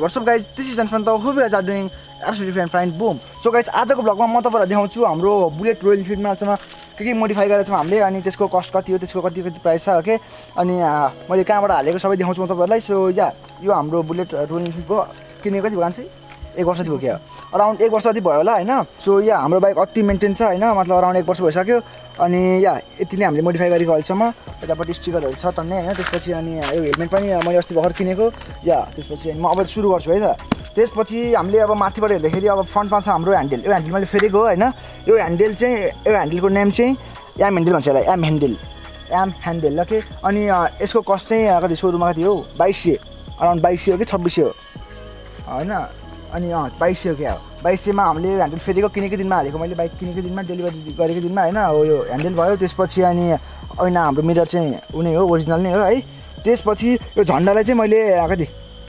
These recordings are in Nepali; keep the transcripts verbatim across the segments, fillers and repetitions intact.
what's up guys, this is Anfanta. Hope you guys are doing absolutely fine fine boom. So guys, आजको ब्लगमा म तपाईहरुलाई देखाउँछु हाम्रो बुलेट रोयल इनफिल्डमा चाहिँ के के मोडिफाई गरेको छौं हामीले अनि त्यसको कस्ट कति हो त्यसको कति कति प्राइस छ ओके अनि मैले कहाँबाट हालेको सबै देखाउँछु म तपाईहरुलाई. सो या यो हाम्रो बुलेट रोयल इनफिल्डको किनेको कति भन्छ एक वर्ष थियो के अराउन्ड एक वर्ष जति भयो होला हैन. सो या हाम्रो बाइक अति मेन्टेन छ हैन, मतलब अराउन्ड एक वर्ष भइसक्यो अनि या यति नै हामीले मोडिफाई गरेको अहिलेसम्म. यतापट्टि स्टिकरहरु छ तन्ने हैन. त्यसपछि अनि यो हेलमेट पनि मैले अस्ति भर्खर किनेको या त्यसपछि म अब सुरु गर्छु है त. त्यसपछि हामीले अब माथिबाट हेर्दाखेरि अब फ्रन्टमा छ हाम्रो ह्यान्डल. यो ह्यान्डल मैले फेरेको हैन. यो ह्यान्डल चाहिँ यो ह्यान्डलको नेम चाहिँ एम ह्यान्डल भन्छ यसलाई, M handle M handle okay. अनि यसको कस्ट चाहिँ कति सोरुममा कति हो बाइस सय अराउन्ड बाइस सय हो कि छब्बिस सय हो हैन. अनि अँ बाइस सय हो क्या हो बाइस सयमा हामीले ह्यान्डल फेरेको किनेको दिनमा हालेको मैले बाइक किनेको दिनमा डेलिभरी गरेको दिनमा हैन. हो यो ह्यान्डल भयो. त्यसपछि अनि ऐना हाम्रो मिरर चाहिँ उनी हो ओरिजिनल नै हो है. त्यसपछि यो झन्डालाई चाहिँ मैले कति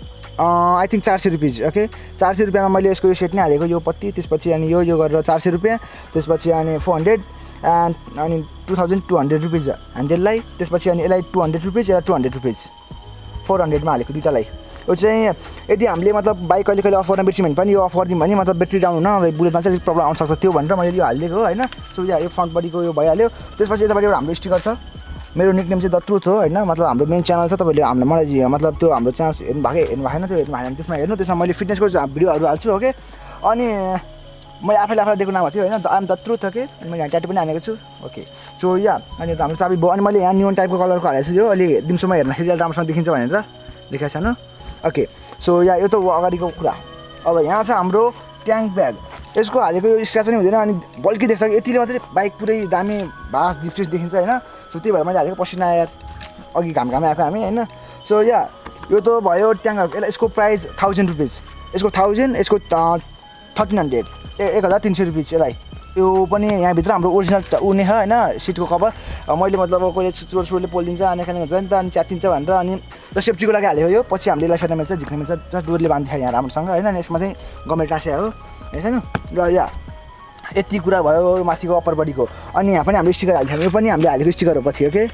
आई थिङ्क चार सय रुपियाँ ओके चार सय रुपियाँमा मैले यसको यो सेट नै हालेको यो पत्ती. त्यसपछि अनि यो यो गरेर चार सय रुपियाँ. त्यसपछि अनि फोर हन्ड्रेड एन्ड अनि two thousand two hundred rupees ह्यान्डललाई. त्यसपछि अनि यसलाई टू हन्ड्रेड रुपिज या टू हन्ड्रेड रुपिज फोर हन्ड्रेडमा हालेको दुइटालाई. यो चाहिँ यदि हामीले मतलब बाइक कहिले कहिले अफरमा बेट्री भने पनि यो अफर दिउँ भने मतलब ब्याट्री डाउन हुन बुलेटमा चाहिँ अलिक प्रब्लम आउन सक्छ त्यो भनेर मैले यो हालिदिएको हो हैन. सो या यो फ्रन्ट बडीको यो भइहाल्यो. त्यसपछि यतापट्टि एउटा हाम्रो स्टिकर छ. मेरो निकनेम चाहिँ द ट्रुथ हो हैन. मतलब हाम्रो मेन च्यानल छ तपाईँले हाम्रो मलाई मतलब त्यो हाम्रो च्यानल हेर्नु भएको हेर्नु भएन त्यो हेर्नु भएन त्यसमा हेर्नु. त्यसमा मैले फिटनेसको भिडियोहरू हाल्छु ओके. अनि मैले आफैले आफैलाई दिएको नाम थियो हैन I am the truth okay. अनि मैले ट्याटु पनि हानेको छु ओके. सो या अनि हाम्रो चाबी भयो. अनि मैले यहाँ नियन टाइपको कलरको हालेको छु. यो अलि दिउँसोमा हेर्दाखेरि राम्रोसँग देखिन्छ भनेर देखाएको छैन ओके. सो या यो त अगाडिको कुरा. अब यहाँ छ हाम्रो ट्याङ्क ब्याग. यसको हालेको यो स्क्रच पनि हुँदैन अनि बल्की देख्छ यतिले मात्रै बाइक पुरै दामी भास डिफ्रेस देखिन्छ हैन. सो त्यही भएर मैले हालेको पसिना आएर अघि घाम घाम आएको हामी हैन. सो या यो त भयो ट्याङ्क. यसलाई यसको प्राइस थाउजन्ड रुपिज यसको थाउजन्ड यसको थर्टिन हन्ड्रेड एक हजार तिन सय रुपिज यसलाई. यो पनि यहाँभित्र हाम्रो ओरिजिनल उनी छ हैन सिटको कभर. मैले मतलब कहिले चोर सोरले पोलिदिन्छ अनि खाने हुन्छ नि त अनि च्यातिन्छ भनेर अनि र सेफ्टीको लागि हालेको यो. पछि हामीले यसलाई फेर्न मिल्छ झिक्न मिल्छ जस्ट डोरले बाँधिदियो यहाँ राम्रोसँग हैन. अनि यसमा चाहिँ गभर्मेन्ट टाँसे हो हैन. र या यति कुरा भयो माथिको अप्पर बडीको. अनि यहाँ पनि हामीले स्टिकर हाल्थ्यौँ. यो पनि हामीले हालेको स्टिकर हो पछि ओके.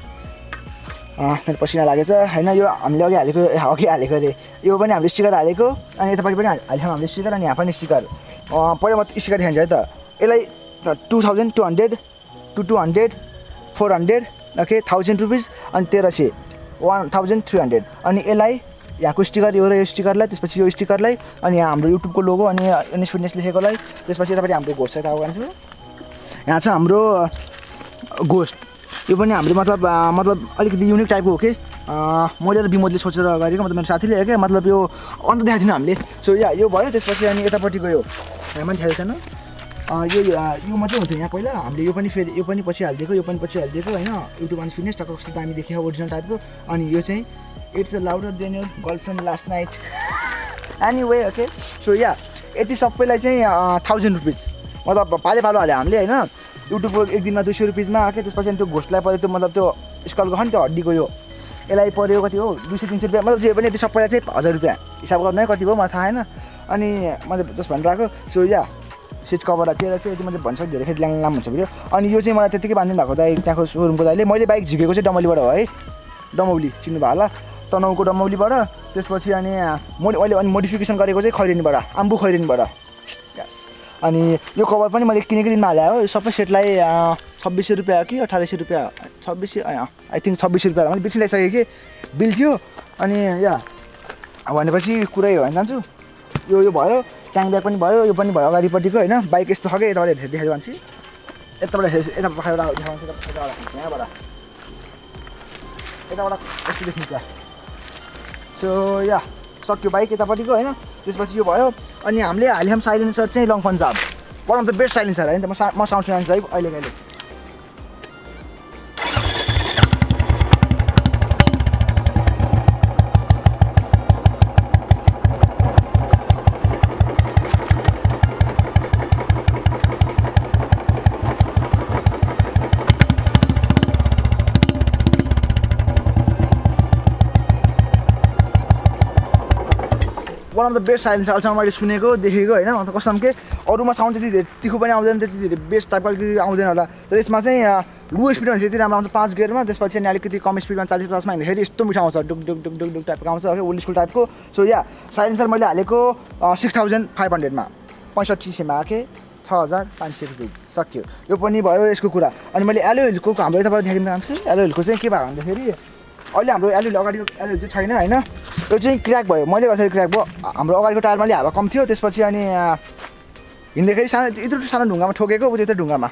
मेरो पसिना लागेछ हैन. यो हामीले अघि हालेको अघि हालेको अरे यो पनि हामीले स्टिकर हालेको. अनि यतापट्टि पनि हाल्थ्यौँ हामीले स्टिकर. अनि यहाँ पनि स्टिकर पहिला म स्टिकर देखाउँछु है त. यसलाई two thousand two hundred two two hundred four hundred okay thousand rupees अनि तेह्र सय वान थाउजन्ड थ्री हन्ड्रेड. अनि यसलाई यहाँको स्टिकर यो र यो स्टिकरलाई. त्यसपछि यो स्टिकरलाई अनि यहाँ हाम्रो युट्युबको लोगो अनि एनएस फिटनेस लेखेकोलाई. त्यसपछि यतापट्टि हाम्रो घोस्ट छ यता जान्छु. यहाँ छ हाम्रो घोस्ट. यो पनि हाम्रो मतलब मतलब अलिकति युनिक टाइपको हो कि मैले त विमोदले सोचेर गरेको मतलब मेरो साथीले क्या मतलब यो अन्त देखाएको थिएन हामीले. सो या यो भयो. त्यसपछि अनि यतापट्टि गयो यहाँ पनि थाहा छैन यो यो मात्रै हुन्थ्यो यहाँ पहिला हामीले यो पनि फेरि यो पनि पछि हालिदिएको यो पनि पछि हालिदिएको होइन. युट्युब अनि फिटनेस टक्क कस्तो दामी देखियो ओरिजिनल टाइपको. अनि यो चाहिँ it's a louder than your girlfriend last night anyway okay. So yeah यति सबैलाई चाहिँ थाउजन्ड रुपिज मतलब पाले पालो हाल्यो हामीले होइन. युट्युबको एक दिनमा दुई सय रुपिजमा आएको. त्यसपछि अनि त्यो घोस्टलाई पऱ्यो त्यो मतलब त्यो स्कलको छ नि त्यो हड्डीको यो यसलाई पऱ्यो कति हो दुई सय तिन सय रुपियाँ मतलब जे पनि यति सबैलाई चाहिँ हजार रुपियाँ हिसाब गर्नु है कति भयो मलाई थाहा होइन. अनि मैले जस्ट भनेर आएको. सो या सिट कभर तेह्र चाहिँ यति मैले भनिसक्छु धेरै खेत ल्याङ लाम हुन्छ भिडियो. अनि यो चाहिँ मलाई त्यतिकै बाँधिनु भएको दाइ त्यहाँको सोरुमको दाइले. मैले बाइक झिकेको चाहिँ डमौलीबाट हो है. डमौली चिन्नु भयो होला तनहुको डमौलीबाट. त्यसपछि अनि म अहिले अनि मोडिफिकेसन गरेको चाहिँ खैरेनीबाट आम्बु खैरेनीबाट यस. अनि यो कभर पनि मैले किनेको दिनमा हालेँ हो. यो सबै सेटलाई छब्बिस सय रुपियाँ कि अठार सय रुपियाँ छब्बिस सय आई थिङ्क छब्बिस सय रुपियाँ मैले बिर्सी ल्याइसकेँ कि बिल थियो. अनि या भनेपछि कुरै हो भने जान्छु. यो यो भयो ट्याङ्क ब्याग पनि भयो. यो पनि भयो अगाडिपट्टिको होइन. बाइक यस्तो खालको यताबाट देखाइ जान्छु यताबाट यता पखाएर देखाउँछु यहाँबाट यताबाट यस्तो देखिन्छ. सो या सक्यो बाइक यतापट्टिको होइन. त्यसपछि यो भयो. अनि हामीले हालिहाम साइलेन्सर चाहिँ long Punjab one of the best silencer होइन. म म साउन्ड सुनाउँछु है अहिले कहिले. One one of the best silencer अहिलेसम्म मैले सुनेको देखेको होइन अन्त कसम के अरूमा साउन्ड त्यति धेरै तिखो पनि आउँदैन त्यति धेरै बेस्ट टाइपको अलिकति आउँदैन होला तर यसमा चाहिँ लो स्पिडमा त्यति राम्रो आउँछ पाँच गियरमा त्यसपछि अनि अलिकति कम स्पिडमा चालिस पचासमा हिँड्दाखेरि यस्तो मिठो आउँछ डुक डुक डुक डुक डुक टाइपको आउँछ है ओल्ड स्कुल टाइपको सो या साइलेन्सर मैले हालेको सिक्स थाउजन्ड फाइभ हन्ड्रेडमा पैँसठी सीमा आएँ छ हजार पाँच सय रुपियाँ सक्यो यो पनि भयो यसको कुरा अनि मैले एलो हिलको हाम्रो यताबाट देखाइदिन चाहन्छु एलो हिलको चाहिँ के भयो भन्दाखेरि अहिले हाम्रो एलो हिल अगाडिको एलो हिल चाहिँ छैन होइन यो चाहिँ क्र्याक भयो मैले गर्दाखेरि क्र्याक भयो हाम्रो अगाडिको टायरमा अलि हावा कम थियो त्यसपछि अनि हिँड्दाखेरि सानो यत्रो सानो ढुङ्गामा ठोकेको उ त्यत्रो ढुङ्गामा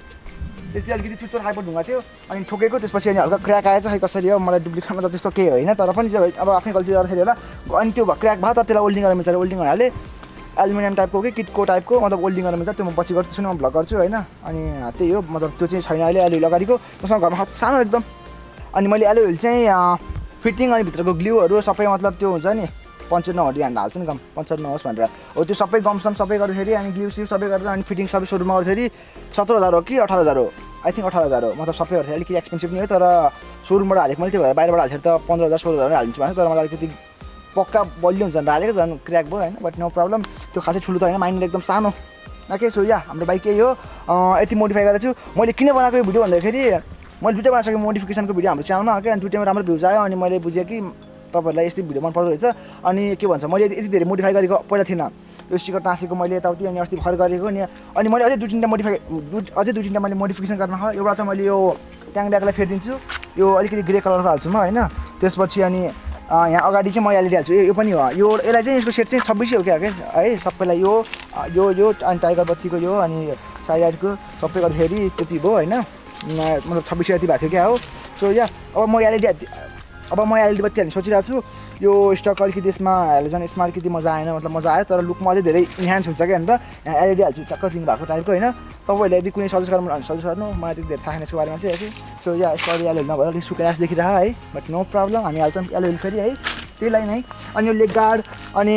त्यस्तै अलिकति चुच्चो खालको ढुङ्गा थियो अनि ठोकेको त्यसपछि अनि हल्का क्र्याक आएछ खै कसरी हो मलाई डुप्लिकेट मतलब त्यस्तो केही होइन तर पनि अब आफ्नै गल्ती गर्दाखेरि होला अनि त्यो क्र्याक भयो तर त्यसलाई ओल्डिङ गरेर मिल्छ ओल्डिङ गर्नाले एल्युमिनियम टाइपको कि किटको टाइपको मतलब ओल्डिङ गर्न मिल्छ त्यो म पछि गर्छु म भ्लग गर्छु होइन अनि त्यही हो मतलब त्यो चाहिँ छैन अहिले एलो हिल अगाडिको मसँग घरमा सानो एकदम अनि मैले एलो हिल चाहिँ फिटिङ अनि भित्रको ग्लुहरू सबै मतलब त्यो हुन्छ नि पञ्चर नहटी हान्दा हाल्छ नि गम पञ्चर नहोस् भनेर हो त्यो सबै गमसम सबै गर्दाखेरि अनि ग्लु सिउ सबै गरेर अनि फिटिङ सबै सुरुमा गर्दाखेरि सत्र हजार हो कि अठार हजार हो आई थिङ्क अठार हजार हो मतलब सबै गर्दाखेरि अलिकति एक्सपेन्सिभ नै हो तर सोरुमबाट हालेको मैले त्यो भएर बाहिरबाट हाल्दाखेरि त पन्ध्र हजार सोह्र हजार हालिदिन्छु भने तर मलाई अलिकति पक्का बलियो हुन्छ भनेर हालेको झन् क्र्याक भयो होइन बट नो प्रब्लम त्यो खासै ठुलो त होइन माइन्ड एकदम सानो ओके सो या हाम्रो बाइक यही हो यति मोडिफाई गरेको छु मैले किन बनाएको यो भिडियो भन्दाखेरि मैले दुइटै बनाइसकेँ मोडिफिकेसनको भिडियो हाम्रो च्यानलमा हो क्या अनि दुइटैमा राम्रो भ्युज आयो अनि मैले बुझेँ कि तपाईँहरूलाई यस्तै भिडियो मन पर्दो रहेछ अनि के भन्छ मैले यति धेरै मोडिफाई गरेको पहिला थिएन यो स्टिकर टाँसेको मैले यताउति अनि अस्ति भर्खर गरेको अनि अनि मैले अझै दुई तिनवटा मोडिफाई अझै दुई तिनवटा मैले मोडिफिकेसन गर्न हो एउटा त मैले यो ट्याङ ब्यागलाई फेरिदिन्छु यो अलिकति ग्रे कलर हाल्छु म होइन त्यसपछि अनि यहाँ अगाडि चाहिँ म एलइडी हाल्छु यो पनि हो यो यसलाई चाहिँ यसको सेट चाहिँ छब्बिसै हो क्या है सबैलाई यो यो यो अनि टाइगर बत्तीको यो अनि साइडको सबै गर्दाखेरि त्यति भयो होइन मतलब छब्बिसै जति भएको थियो क्या हो सो या अब म एलइडी अब म एलइडी बत्ती हाल्ने सोचिरहेको छु यो स्टक अलिकति यसमा हेलोजन यसमा अलिकति मजा आएन मतलब मजा आयो तर लुकमा अझै धेरै इन्हान्स हुन्छ क्या भनेर यहाँ एलइडी हाल्छु टक्कर दिनु भएको टाइपको होइन तपाईँहरूले यदि कुनै सजेस्ट गर्नु भने सजेस्ट गर्नु मलाई त्यति धेरै थाहा छैन यसको बारेमा चाहिँ है सो या यसको अलिक एलइडी नभएर अलिक सुकेर देखिरह है बट नो प्रब्लम हामी हाल्छौँ एलइडी फेरि है त्यही लाइन है अनि यो लेग गार्ड अनि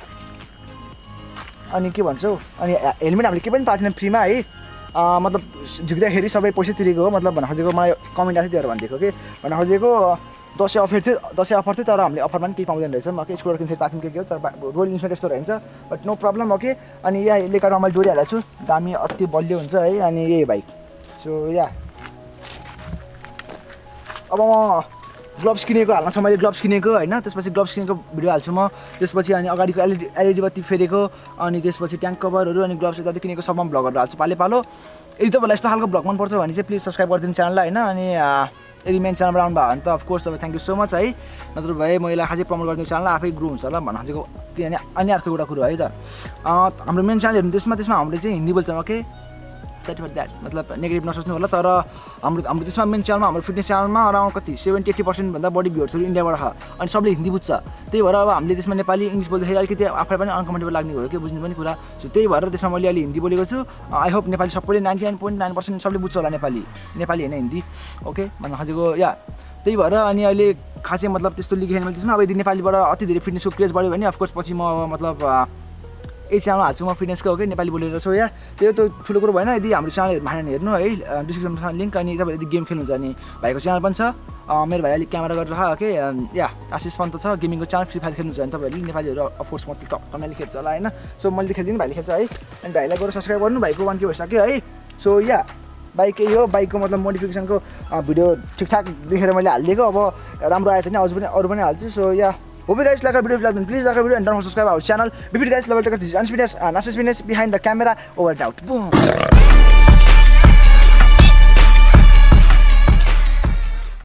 अनि के भन्छौ अनि हेलमेट हामीले केही पनि पाएको छैन फ्रीमा है मतलब झुक्दाखेरि सबै पैसा तिरेको हो मतलब भन्न खोजेको मलाई कमेन्ट आएको थियो भनिदिएको कि भन्न खोजेको दसैँ अफर थियो दसैँ अफर थियो तर हामीले अफरमा पनि केही पाउँदैन रहेछ म के स्कुटर किन्थेँ पार्किङ के हो तर रोयल इन्सुरेन्स यस्तो रहन्छ बट नो प्रब्लम ओके अनि यहाँ यसले गर्दा मैले जोडी हालेको छु दामी अति बलियो हुन्छ है अनि यही बाइक सो या अब म ग्लोभ्स किनेको हाल्न छ मैले ग्लोभ्स किनेको होइन त्यसपछि ग्लोभ्स किनेको भिडियो हाल्छु म त्यसपछि अनि अगाडिको एलइडी एलइडी बत्ती फेरेको अनि त्यसपछि ट्याङ्क कभरहरू अनि ग्लोभ्स जति किनेको सबमा भ्लगहरू हाल्छु पाले पालो यदि तपाईँलाई यस्तो खालको भ्लग मनपर्छ भने चाहिँ प्लिज सब्सक्राइब गरिदिनु च्यानललाई होइन अनि यदि मेन च्यानलबाट आउनु भयो भने त अफकोर्स तपाईँ थ्याङ्क यू सो मच है नत्र भए म यसलाई खासै प्रमोट गरिदिनु च्यानल आफै ग्रो हुन्छ होला भन्न खोजेको किनभने अनि अर्को एउटा कुरो है त हाम्रो मेन च्यानल हेर्नु त्यसमा त्यसमा हामीले चाहिँ हिन्दी बोल्छौँ ओके द्याट फर द्याट मतलब नेगेटिभ नसोच्नु होला तर हाम्रो हाम्रो त्यसमा मेन च्यानलमा हाम्रो फिटनेस च्यानलमा अराउन्ड कति सेभेन्टी एट्टी पर्सेन्टभन्दा बढी भ्युर्सहरू इन्डियाबाट छ अनि सबले हिन्दी बुझ्छ त्यही भएर अब हामीले त्यसमा नेपाली इङ्ग्लिस बोल्दाखेरि अलिकति आफूलाई पनि अनकम्फर्टेबल लाग्ने भयो कि बुझ्ने पनि कुरा सो त्यही भएर त्यसमा मैले अलि हिन्दी बोलेको छु आई होप नेपाली सबैले ninety nine point nine percent सबले बुझ्छ होला नेपाली नेपाली होइन हिन्दी ओके भन्न खोजेको या त्यही भएर अनि अहिले खासै मतलब त्यस्तो लेखेन मैले त्यसमा अब यदि नेपालीबाट अति धेरै फिटनेसको क्रेज बढ्यो भने अफकोर्स पछि म मतलब यही च्यानल हाल्छु म फिटनेसको ओके नेपाली बोलेर सो या त्यो त ठुलो कुरो भएन यदि हाम्रो च्यानल भनेर हेर्नु है डिस्क्रिप्सनमा लिङ्क अनि तपाईँले यदि गेम खेल्नुहुन्छ भने भाइको च्यानल पनि छ मेरो भाइ अलिक क्यामेरा गरेर ओके या आशिष पन्त छ गेमिङको च्यानल फ्री फायर खेल्नुहुन्छ भने तपाईँहरूले नेपालीहरू अफकोर्स म तपाईँले खेल्छ होला होइन सो मैले खेलिदिनु भाइले खेल्छ है अनि भाइलाई गएर सब्सक्राइब गर्नु भाइको वान के भइसक्यो है सो या बाइक यही हो बाइकको मतलब मोडिफिकेसनको भिडियो ठिकठाक देखेर मैले हालिदिएको अब राम्रो आएछ भने अझ पनि अरू पनि हाल्छु so yeah hope you guys like our video. If you like then please like our video and don't forget to subscribe our channel. If you guys love it, check out this Unfitness and Assist Fitness behind the camera. Over and out. Boom.